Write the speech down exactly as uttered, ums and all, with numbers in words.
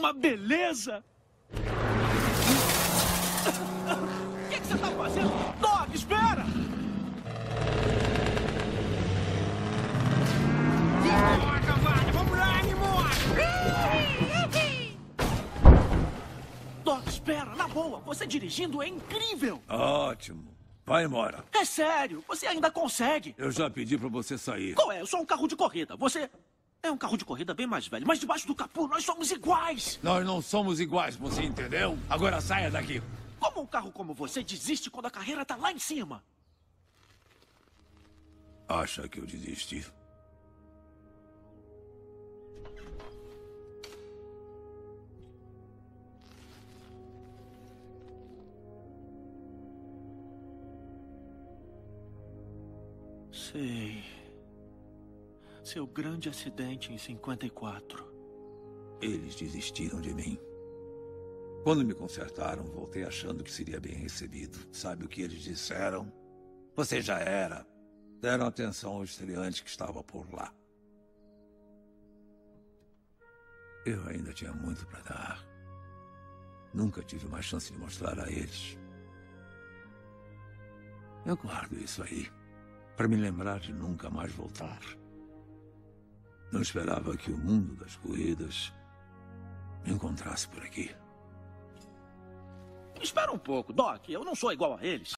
uma beleza! O que, que você tá fazendo? Doc, espera! Vamos, cavalo! Vamos lá, Nimor! Doc, espera! Na boa, você dirigindo é incrível! Ótimo. Vai embora. É sério, você ainda consegue. Eu já pedi pra você sair. Qual é? Eu sou um carro de corrida. Você é um carro de corrida bem mais velho, mas debaixo do capô nós somos iguais. Nós não somos iguais, você entendeu? Agora saia daqui. Como um carro como você desiste quando a carreira tá lá em cima? Acha que eu desisti? Sei. Seu grande acidente em cinquenta e quatro. Eles desistiram de mim. Quando me consertaram, voltei achando que seria bem recebido. Sabe o que eles disseram? Você já era. Deram atenção ao estreante que estava por lá. Eu ainda tinha muito para dar. Nunca tive uma chance de mostrar a eles. Eu guardo isso aí, para me lembrar de nunca mais voltar. Não esperava que o mundo das corridas me encontrasse por aqui. Espera um pouco, Doc. Eu não sou igual a eles.